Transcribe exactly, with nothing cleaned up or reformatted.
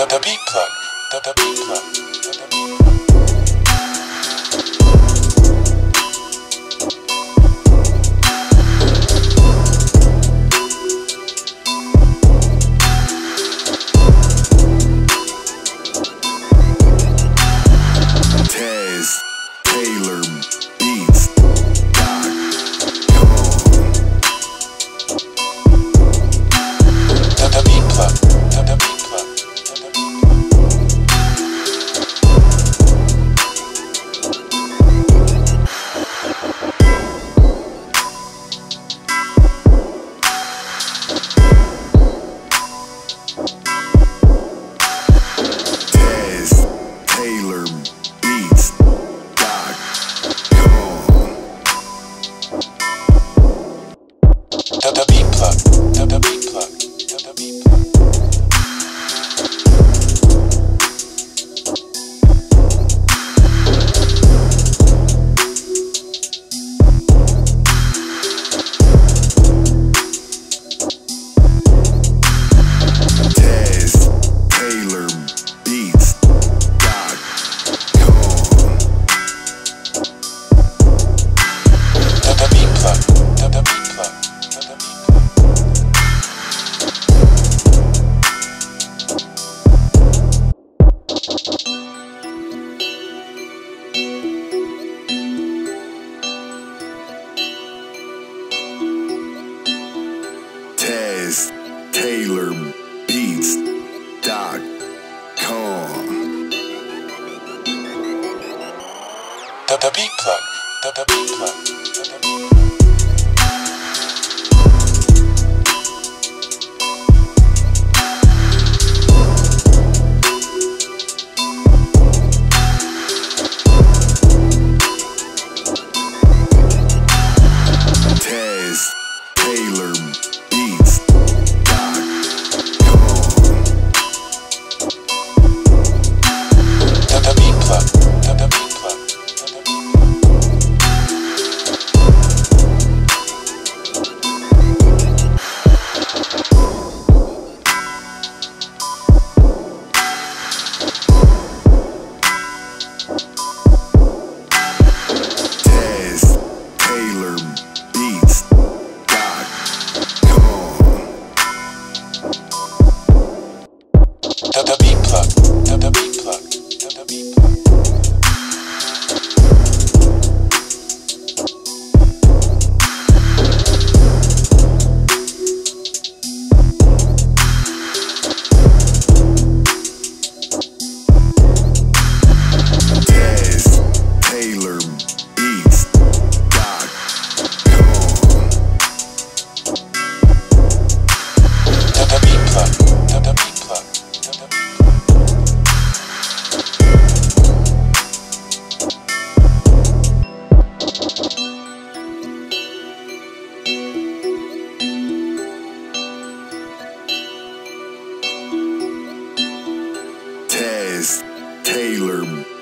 The, the beat plug. The, the beat plug. The, the beat plug. The, the beat plug. The, the beat plug. The, the beat plug. Tez Taylor Beats dot com. The, the beat plug. The, the beat plug. The, the beat plug. Tez Taylor Beats dot com. The, the beat plug. The, the beat plug. The, the beat plug. Tez Taylor Beats dot com. The, the beat plug. The, the beat plug. The, the beat plug. Tez Taylor Beats dot com. The, the beat plug. The, the beat plug. The, the beat plug. Tez Taylor Beats dot com. The, the beat plug. The, the beat plug. The, the beat plug. Tez Taylor